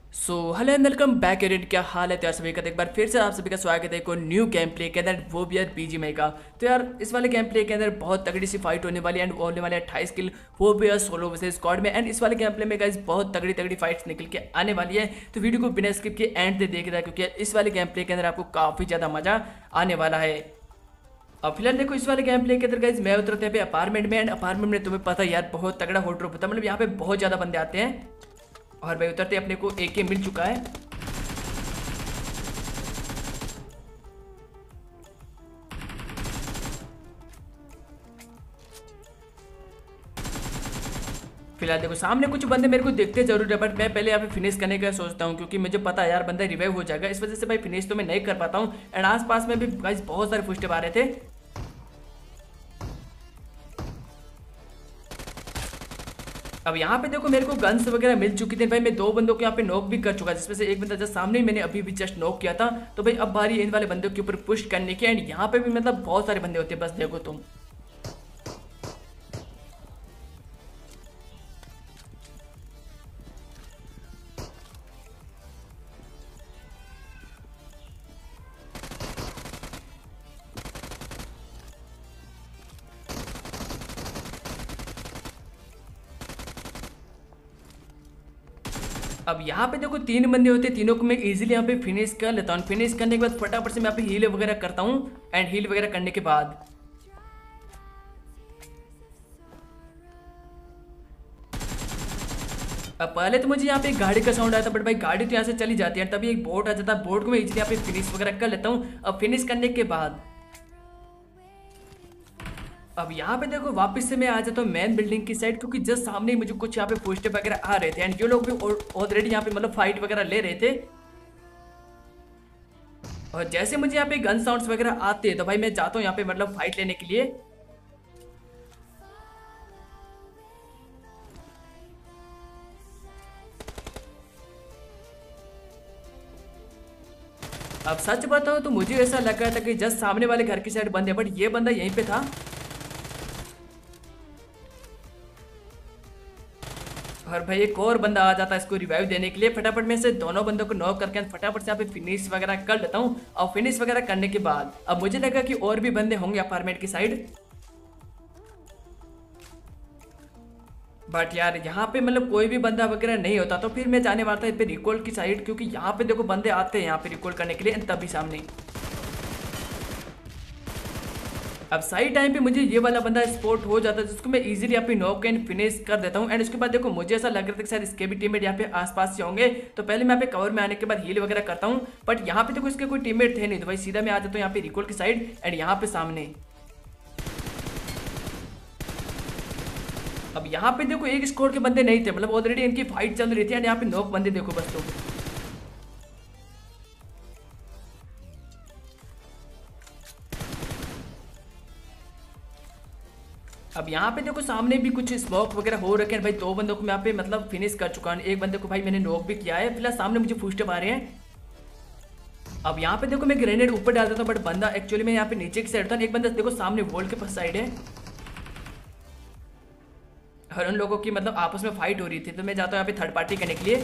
Hello and welcome back edit. क्या हाल है? तो यार सभी का एक बार फिर से आप सभी का स्वागत है एक न्यू गेम प्ले के अंदर, वो भी यार बीजीएमआई का। तो यार इस वाले गेम प्ले के अंदर बहुत तगड़ी सी फाइट होने वाली है एंड होने वाले 28 किल, वो भी यार सोलो वर्सेस स्क्वाड में। एंड इस वाले गेम प्ले में गाइस बहुत तगड़ी तगड़ी फाइट्स निकल के आने वाली है, तो वीडियो को बिना स्किप के एंड तक देखना, क्योंकि इस वाले गेम प्ले के अंदर आपको काफ़ी ज़्यादा मजा आने वाला है। अब फिलहाल देखो इस वाले गेम प्ले के अंदर गाइस मैं उतरते हैं अपार्टमेंट में, एंड अपार्टमेंट में तुम्हें पता है यार बहुत तगड़ा होट ड्रॉप होता है, मतलब यहाँ पे बहुत ज़्यादा बंदे आते हैं। और भाई उतरते अपने को AK मिल चुका है। फिलहाल देखो सामने कुछ बंदे मेरे को देखते जरूर है, बट मैं पहले यहाँ पे फिनिश करने का सोचता हूँ, क्योंकि मुझे पता है यार बंदा रिवाइव हो जाएगा, इस वजह से भाई फिनिश तो मैं नहीं कर पाता हूँ। एंड आसपास में भी गाइस बहुत सारे फुटस्टेप आ रहे थे। अब यहाँ पे देखो मेरे को गन्स वगैरह मिल चुकी थी भाई, मैं दो बंदों को यहाँ पे नॉक भी कर चुका, जिसमें से एक बंदा जस्ट सामने ही मैंने अभी भी जस्ट नॉक किया था। तो भाई अब बारी इन वाले बंदों के ऊपर पुश करने की। एंड यहाँ पे भी मतलब बहुत सारे बंदे होते हैं, बस देखो तुम। अब यहाँ पे देखो तीन बंदे होते हैं, तीनों को मैं इजीली यहाँ पे फिनिश कर लेता हूँ। फिनिश करने के बाद फटाफट से मैं यहाँ पे हील वगैरह करता हूँ। एंड हील वगैरह करने के बाद अब पहले तो मुझे यहाँ पे एक गाड़ी का साउंड आया था, बट भाई गाड़ी तो यहाँ से चली जाती है, तभी एक बोट आ जाता है। बोट को मैं इजीली यहाँ पे फिनिश वगैरह कर लेता हूँ। अब फिनिश करने के बाद अब यहाँ पे देखो वापस से मैं आ जाता हूँ मेन बिल्डिंग की साइड, क्योंकि जस्ट सामने ही मुझे कुछ यहाँ पे पोस्टर वगैरह आ रहे थे। एंड जो लोग भी ऑलरेडी यहाँ पे मतलब फाइट वगैरह ले रहे थे, और जैसे मुझे यहाँ पे गन साउंड्स वगैरह आते हैं तो भाई मैं जाता हूँ यहाँ पे मतलब फाइट लेने के लिए। अब सच बताओ तो मुझे ऐसा लग रहा था कि जस्ट सामने वाले घर की साइड बंद है, बट ये बंदा यहीं पे था। और भाई एक और बंदा आ जाता है इसको रिवाइव देने के लिए। फटाफट में से दोनों बंदों को नॉक करके फटाफट से यहाँ पे फिनिश वगैरह कर लेता हूँ। और फिनिश वगैरह करने के बाद अब मुझे लगा कि और भी बंदे होंगे अपार्टमेंट की साइड, बट यार यहाँ पे मतलब कोई भी बंदा वगैरह नहीं होता। तो फिर मैं जाने वाला था पे रिकॉल की साइड, क्योंकि यहाँ पे देखो बंदे आते हैं यहाँ पे रिकॉल करने के लिए। तभी सामने अब सही टाइम पे मुझे ये वाला बंदा स्पॉट हो जाता है, जिसको मैं इजीली यहाँ पे नॉक एंड फिनिश कर देता हूँ। एंड उसके बाद देखो मुझे ऐसा लग रहा था कि शायद इसके भी टीममेट यहाँ पे आसपास से होंगे, तो पहले मैं यहाँ पे कवर में आने के बाद हील वगैरह करता हूँ। बट यहाँ पे देखो इसके कोई टीममेट थे नहीं, तो भाई सीधा मैं आ जाता हूँ यहाँ पे रिकॉल की साइड। एंड यहाँ पे सामने अब यहाँ पे देखो एक स्कोर के बंदे नहीं थे, मतलब ऑलरेडी इनकी फाइट चल रही थी। एंड यहाँ पे नॉक बंदे देखो बस। तो अब यहाँ पे देखो सामने भी कुछ स्मोक वगैरह हो रखे हैं भाई। दो बंदों को मैं यहाँ पे मतलब फिनिश कर चुका हूँ, एक बंदे को भाई मैंने नॉक भी किया है। फिलहाल सामने मुझे फुटस्टेप आ रहे हैं। अब यहाँ पे देखो मैं ग्रेनेड ऊपर डालता था, बट बंदा एक्चुअली मैं यहाँ पे नीचे की साइड था। एक बंदा देखो सामने वॉल के पास साइड है, और उन लोगों की मतलब आपस में फाइट हो रही थी। तो मैं जाता हूँ यहाँ पे थर्ड पार्टी करने के लिए।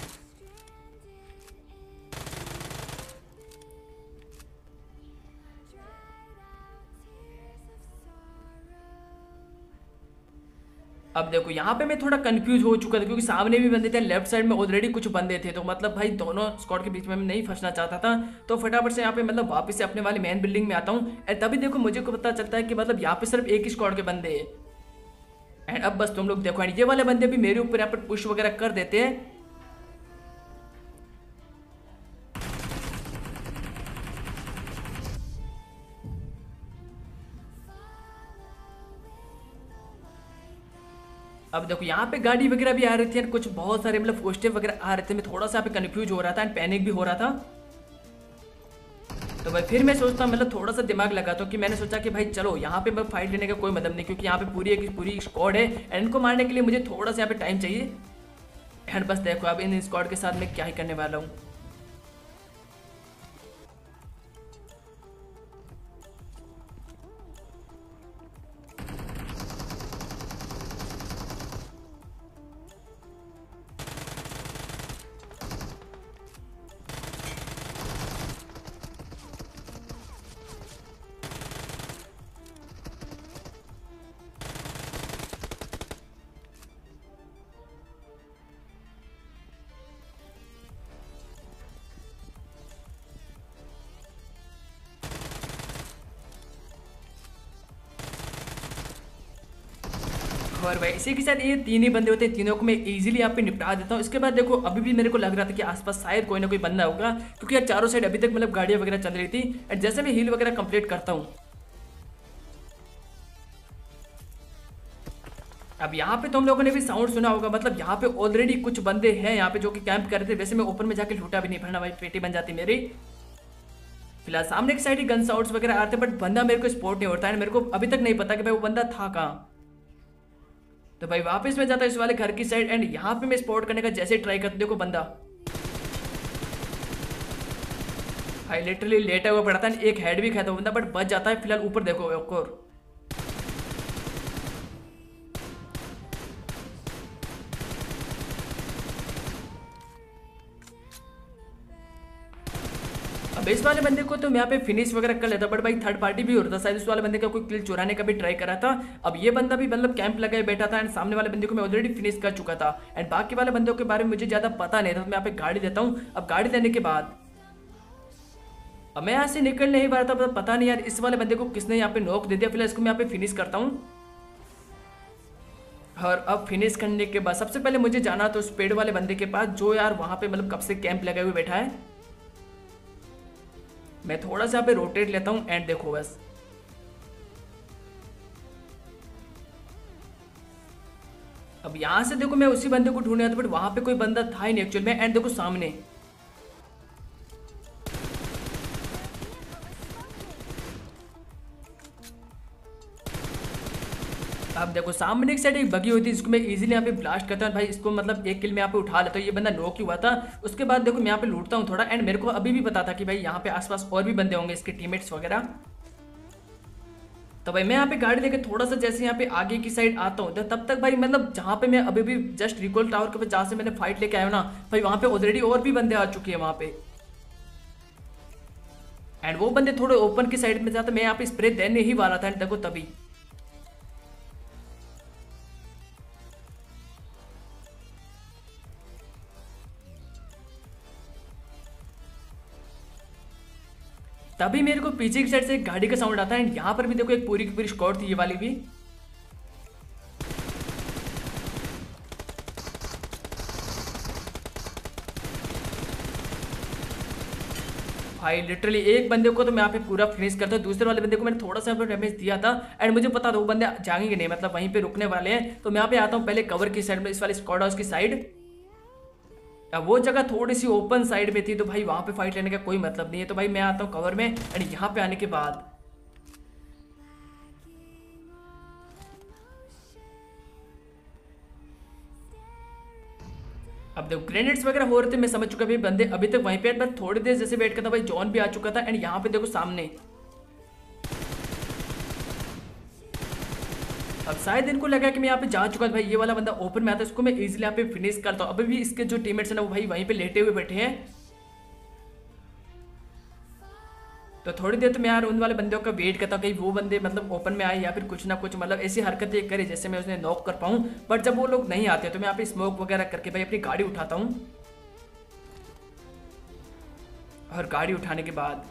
अब देखो यहाँ पे मैं थोड़ा कंफ्यूज हो चुका था, क्योंकि सामने भी बंदे थे, लेफ्ट साइड में ऑलरेडी कुछ बंदे थे। तो मतलब भाई दोनों स्क्वाड के बीच में मैं नहीं फंसना चाहता था। तो फटाफट से यहाँ पे मतलब वापस से अपने वाली मेन बिल्डिंग में आता हूँ। एंड तभी देखो मुझे को पता चलता है कि मतलब यहाँ पे सिर्फ एक ही स्क्वाड के बंदे हैं। एंड अब बस तुम लोग देखो, एंड ये वाले बंदे भी मेरे ऊपर यहाँ पर पुश वगैरह कर देते हैं। अब देखो यहाँ पे गाड़ी वगैरह भी आ रही थी, कुछ बहुत सारे मतलब पोस्टर वगैरह आ रहे थे। मैं थोड़ा सा यहाँ पे कंफ्यूज हो रहा था एंड पैनिक भी हो रहा था। तो भाई फिर मैं सोचता हूँ मतलब थोड़ा सा दिमाग लगाता हूँ, कि मैंने सोचा कि भाई चलो यहाँ पे मैं फाइट लेने का कोई मतलब नहीं, क्योंकि यहाँ पे पूरी स्क्वाड है। एंड इनको मारने के लिए मुझे थोड़ा सा यहाँ पे टाइम चाहिए। एंड बस देखो अब इन स्क्वाड के साथ मैं क्या ही करने वाला हूँ। और भाई इसी के साथ ये तीन ही बंदे होते हैं, तीनों को मैं इजीली यहाँ पे निपटा देता हूँ। इसके बाद देखो अभी भी मेरे को लग रहा था कि आसपास शायद कोई ना कोई बंदा होगा, क्योंकि यार चारों साइड अभी तक मतलब गाड़ियाँ वगैरह चल रही थी। एंड जैसे मैं हील वगैरह कंप्लीट करता हूँ, अब यहाँ पे तुम लोगों ने भी साउंड सुना होगा, मतलब यहाँ पे ऑलरेडी कुछ बंदे हैं यहाँ पे जो कि कैंप कर रहे थे। वैसे मैं ऊपर में जाके लूटा भी नहीं, भरना भाई पेटी बन जाती मेरी। फिलहाल सामने की साइड ही गन साउंड्स वगैरह आ रहे थे, बट बंदा मेरे को स्पॉट नहीं होता है। मेरे को अभी तक नहीं पता कि भाई वो बंदा था कहाँ। तो भाई वापस में जाता है इस वाले घर की साइड, एंड यहाँ पे मैं स्पॉट करने का जैसे ट्राई करता हूँ, देखो बंदा भाई लिटरली लेटा हुआ पड़ा था। एक हेड भी खाता बंदा, बट बच जाता है। फिलहाल ऊपर देखो एक और, अब इस वाले बंदे को तो मैं यहाँ पे फिनिश वगैरह कर लेता, बट भाई थर्ड पार्टी भी हो रहा था शायद। इस वाले बंदे का कोई किल चुराने का भी ट्राई करा था। अब ये बंदा भी मतलब कैंप लगाए बैठा था, एंड सामने वाले बंदे को मैं ऑलरेडी फिनिश कर चुका था। एंड बाकी वाले बंदों के बारे में मुझे ज्यादा पता नहीं था, तो मैं यहाँ पे गाड़ी लेता हूँ। अब गाड़ी लेने के बाद अब मैं यहाँ से निकल नहीं पा रहा था, पता नहीं यार इस वाले बंदे को किसने यहाँ पे नॉक दे दिया। फिलहाल इसको मैं यहाँ पे फिनिश करता हूँ। और अब फिनिश करने के बाद सबसे पहले मुझे जाना था उस पेड़ वाले बंदे के पास, जो यार वहां पे मतलब कब से कैंप लगाए हुए बैठा है। मैं थोड़ा सा यहाँ पे रोटेट लेता हूँ, एंड देखो बस अब यहां से देखो मैं उसी बंदे को ढूंढ रहा था, बट वहां पे कोई बंदा था ही नहीं एक्चुअल में। एंड देखो सामने अब देखो सामने की साइड एक बगी हुई थी, जिसको मैं इजीली यहाँ पे ब्लास्ट करता हूँ। भाई इसको मतलब एक किल में यहाँ पे उठा लेता हूँ। ये बंदा नॉक ही हुआ था। उसके बाद देखो मैं यहाँ पे लूटता हूँ थोड़ा, एंड मेरे को अभी भी पता था कि भाई यहाँ पे आसपास और भी बंदे होंगे, इसके टीममेट्स वगैरह। तो भाई मैं यहाँ पे गाड़ी लेके थोड़ा सा जैसे यहाँ पे आगे की साइड आता हूँ, तो तब तक भाई मतलब जहाँ पे मैं अभी भी जस्ट रिकॉल टावर के पास जहाँ से मैंने फाइट लेके आया हूँ ना, भाई वहाँ पे ऑलरेडी और भी बंदे आ चुके हैं वहाँ पे। एंड वो बंदे थोड़े ओपन की साइड में जाते, मैं यहाँ पे स्प्रे देने ही वाला था। एंड देखो तभी तभी मेरे को पीछे की साइड से एक गाड़ी का साउंड आता है। एंड यहाँ पर भी देखो एक पूरी की पूरी स्क्वाड थी, ये वाली भी। भाई लिटरली एक बंदे को तो मैं यहाँ पे पूरा फिनिश करता हूँ, दूसरे वाले बंदे को मैंने थोड़ा सा डैमेज दिया था। एंड मुझे पता था वो बंदे जाएंगे नहीं, मतलब वहीं पे रुकने वाले हैं। तो मैं यहाँ पे आता हूँ पहले कवर की साइड में, इस वाले स्क्वाड हाउस की साइड। अब वो जगह थोड़ी सी ओपन साइड में थी, तो भाई वहां पे फाइट लेने का कोई मतलब नहीं है। तो भाई मैं आता हूँ कवर में, एंड यहाँ पे आने के बाद अब देखो ग्रेनेड्स वगैरह हो रहे थे, मैं समझ चुका भाई बंदे अभी तक वहीं पे। बस थोड़ी देर जैसे वेट करता भाई जॉन भी आ चुका था। एंड यहाँ पे देखो सामने अब शायद इनको लगा कि मैं यहाँ पे जा चुका था। भाई ये वाला बंदा ओपन में आता है, इसको मैं इजीली यहाँ पे फिनिश करता हूँ। अभी भी इसके जो टीममेट्स हैं ना वो भाई वहीं पे लेटे हुए बैठे हैं। तो थोड़ी देर तो मैं यार उन वाले बंदों का वेट करता हूँ कहीं वो बंदे मतलब ओपन में आए, या फिर कुछ ना कुछ मतलब ऐसी हरकतें करे जैसे मैं उसने नॉक कर पाऊँ। बट जब वो लोग नहीं आते तो मैं यहाँ पे स्मोक वगैरह करके भाई अपनी गाड़ी उठाता हूँ। और गाड़ी उठाने के बाद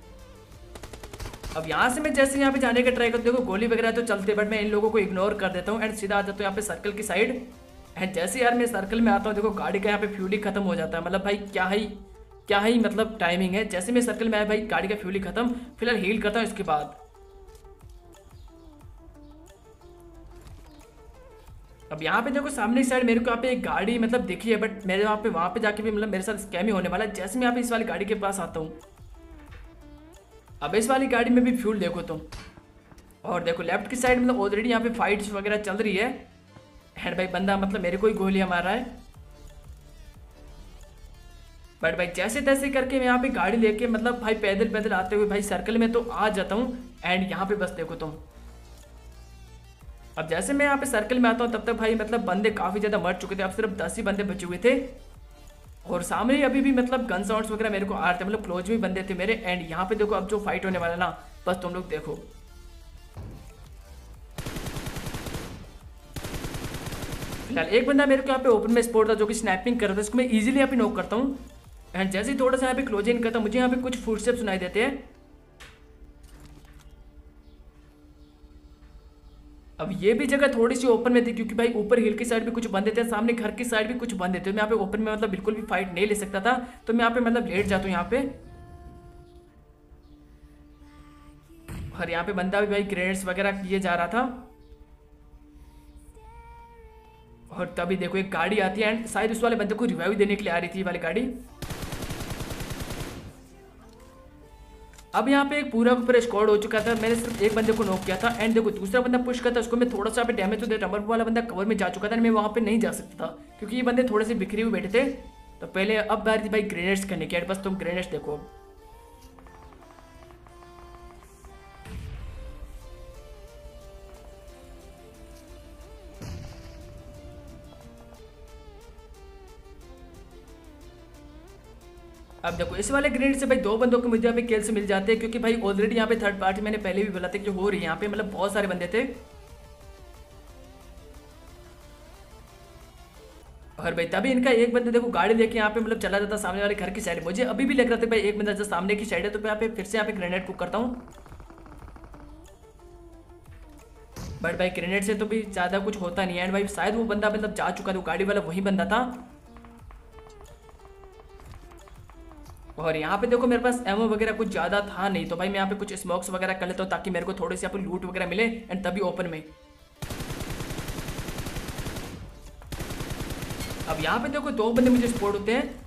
अब यहाँ से मैं जैसे यहाँ पे जाने का ट्राई करता हूँ, देखो गोली वगैरह तो चलते, बट मैं इन लोगों को इग्नोर कर देता हूँ। एंड सीधा आ जाता हूँ यहाँ पे सर्कल की साइड। एंड जैसे यार मैं सर्कल में आता हूँ, देखो गाड़ी का यहाँ पे फ्यूल ही खत्म हो जाता है। मतलब भाई क्या ही मतलब टाइमिंग है। जैसे मैं सर्कल में आया भाई गाड़ी का फ्यूल ही खत्म। फिलहाल हील करता हूँ। इसके बाद अब यहाँ पे देखो सामने की साइड मेरे को यहाँ पे एक गाड़ी मतलब दिखी है, बट मेरे वहाँ पे जाके भी मतलब मेरे साथ स्कैम ही होने वाला है। जैसे मैं यहाँ पे इस वाली गाड़ी के पास आता हूँ, अब इस वाली गाड़ी में भी फ्यूल देखो तुम, और देखो लेफ्ट की साइड मतलब ऑलरेडी यहाँ पे फाइट्स वगैरह चल रही है। एंड भाई बंदा मतलब मेरे को ही गोलियां मार रहा है। बट भाई जैसे तैसे करके मैं यहाँ पे गाड़ी लेके मतलब भाई पैदल पैदल आते हुए भाई सर्कल में तो आ जाता हूँ। एंड यहाँ पे बस देखो तुम, अब जैसे मैं यहाँ पे सर्कल में आता हूँ तब तक भाई मतलब बंदे काफी ज्यादा मर चुके थे। अब सिर्फ 10 ही बंदे बचे हुए थे, और सामने अभी भी मतलब गन साउंड्स वगैरह मेरे को आ रहे थे, मतलब क्लोज भी बंदे थे मेरे। एंड यहाँ पे देखो अब जो फाइट होने वाला ना, बस तुम लोग देखो। फिलहाल एक बंदा मेरे को यहाँ पे ओपन में स्पॉट था जो कि स्नैपिंग कर रहा था, इसको मैं इजीली यहाँ पे नॉक करता हूँ। एंड जैसे ही थोड़ा सा यहाँ पे क्लोज इन करता हूँ, मुझे यहाँ पे कुछ फुटस्टेप सुनाई देते हैं। अब ये भी जगह थोड़ी सी ओपन में थी क्योंकि भाई ऊपर हिल की साइड भी कुछ बंदे थे, सामने घर की साइड भी कुछ बंदे थे। मैं यहाँ पे ओपन में मतलब बिल्कुल भी फाइट नहीं ले सकता था, तो मैं यहाँ पे मतलब लेट जाता हूँ यहाँ पे। और यहाँ पे बंदा भी भाई ग्रेनेड्स वगैरह किए जा रहा था। और तभी देखो एक गाड़ी आती है एंड शायद उस वाले बंदे को रिवाइव देने के लिए आ रही थी ये वाली गाड़ी। अब यहाँ पे एक पूरा ऊपर स्क्वाड हो चुका था, मैंने सिर्फ एक बंदे को नॉक किया था एंड देखो दूसरा बंदा पुश करता, उसको मैं थोड़ा सा पे डैमेज तो देता, वाला बंदा कवर में जा चुका था, मैं वहाँ पे नहीं जा सकता था क्योंकि ये बंदे थोड़े से बिखरे हुए बैठे थे। तो पहले अब बारी थी भाई ग्रेनेड्स करने की, बस तुम ग्रेनेड्स देखो। अब देखो इस वाले ग्रेनेड से भाई दो बंदों को मुझे यहाँ पे किल्स मिल जाते हैं क्योंकि भाई ऑलरेडी यहाँ पे थर्ड पार्टी मैंने पहले भी बोला था कि हो रही है यहाँ पे, मतलब बहुत सारे बंदे थे। और भाई तभी इनका एक बंदा देखो गाड़ी लेके यहाँ पे मतलब चला जाता सामने वाले घर की साइड। मुझे अभी भी लग रहा था भाई एक बंदा जो सामने की साइड है, तो मैं यहाँ पे फिर से यहाँ पे ग्रेनेड कुक करता हूँ। बट भाई ग्रेनेड से तो भी ज्यादा कुछ होता नहीं है एंड भाई शायद वो बंदा मतलब जा चुका था, गाड़ी वाला वही बंदा था। और यहाँ पे देखो मेरे पास एमओ वगैरह कुछ ज़्यादा था नहीं, तो भाई मैं यहाँ पे कुछ स्मोक्स वगैरह कर लेता हूँ ताकि मेरे को थोड़ी सी यहाँ पे लूट वगैरह मिले एंड तभी ओपन में। अब यहाँ पे देखो दो बंदे मुझे स्पॉट होते हैं।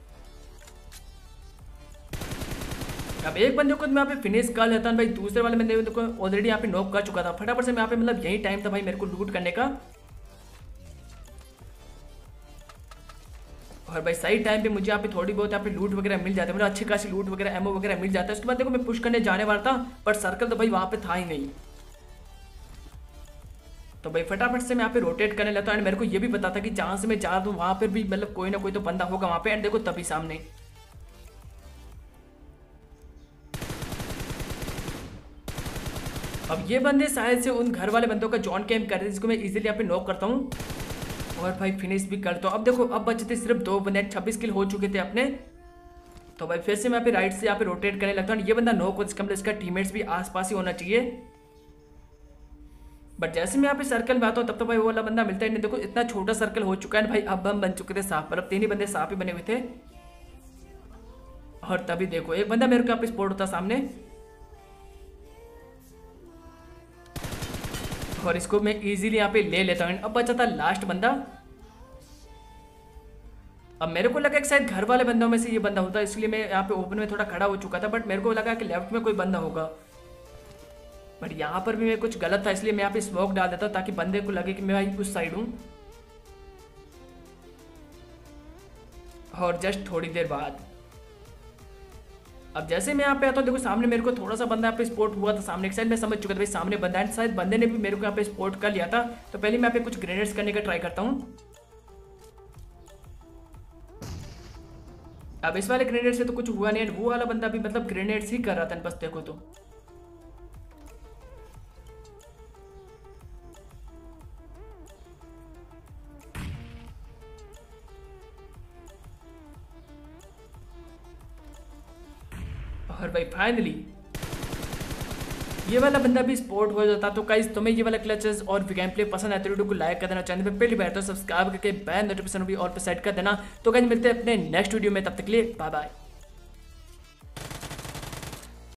अब एक बंदे को मैं यहाँ पे फिनिश कर लेता हूँ भाई, दूसरे वाले बंदे को ऑलरेडी यहाँ पे नॉक कर चुका था। फटाफट से मैं यहाँ पे मतलब यही टाइम था भाई मेरे को लूट करने का। और भाई सही टाइम पे मुझे यहाँ पे थोड़ी बहुत यहाँ पे लूट वगैरह मिल जाता है, मतलब अच्छी खासी लूट वगैरह एमओ वगैरह मिल जाता है। उसके बाद देखो मैं पुश करने जाने वाला था पर सर्कल तो भाई वहाँ पे था ही नहीं। तो भाई फटाफट से मैं यहाँ पे रोटेट करने लगता हूँ एंड मेरे को ये भी पता था कि जहाँ से मैं जा रहा हूँ वहाँ पर भी मतलब कोई ना कोई तो बंदा होगा वहाँ पे। एंड देखो तभी सामने अब ये बंदे शायद से उन घर वाले बंदों का जॉन कैम्प कर रहे थे जिसको मैं इजीली यहाँ पे नॉक करता हूँ और भाई फिनिश भी करता हूँ। अब देखो अब बचे थे सिर्फ दो बंदे, 26 किल हो चुके थे अपने। तो भाई फिर से मैं यहाँ पे राइट से यहाँ पे रोटेट करने लगता हूँ। ये बंदा नॉक हो, इसका मतलब इसका टीममेट्स भी आसपास ही होना चाहिए। बट जैसे मैं यहाँ पे सर्कल में आता हूँ तब तो भाई वो वाला बंदा मिलता ही नहीं। देखो इतना छोटा सर्कल हो चुका है भाई, अब हम बन चुके थे सांप, मतलब 3 ही बंदे सांप ही बने हुए थे। और तभी देखो एक बंदा मेरे को यहाँ पे स्पॉट होता सामने और इसको मैं इजीली यहाँ पे ले लेता हूँ। अब बचा था लास्ट बंदा। अब मेरे को लगा कि शायद घर वाले बंदों में से ये बंदा होता, इसलिए मैं यहाँ पे ओपन में थोड़ा खड़ा हो चुका था। बट मेरे को लगा कि लेफ्ट में कोई बंदा होगा, बट यहाँ पर भी मैं कुछ गलत था, इसलिए मैं यहाँ पे स्मोक डाल देता हूँ ताकि बंदे को लगे कि मैं भाई उस साइड हूँ। और जस्ट थोड़ी देर बाद अब जैसे मैं यहाँ पे आता हूँ देखो सामने मेरे को थोड़ा सा बंदा यहाँ पे स्पॉट हुआ था सामने की साइड। मैं समझ चुका था भाई सामने बंदा है, शायद बंदे ने भी मेरे को यहाँ पे स्पॉट कर लिया था। तो पहले मैं यहाँ पे कुछ ग्रेनेड्स करने का ट्राई करता हूँ। अब इस वाले ग्रेनेड से तो कुछ हुआ नहीं, वो वाला बंदा भी मतलब ग्रेनेड्स ही कर रहा था बस देखो तो। और भाई फाइनली ये वाला बंदा भी स्पॉट हो जाता। तो गाइस तुम्हें ये वाला क्लचेस और गेम प्ले पसंद आए तो वीडियो को लाइक कर देना, चैनल पे पहली बार तो सब्सक्राइब करके बेल नोटिफिकेशन भी ऑल पे सेट कर देना। तो गाइस मिलते हैं अपने नेक्स्ट वीडियो में, तब तक के लिए बाय बाय।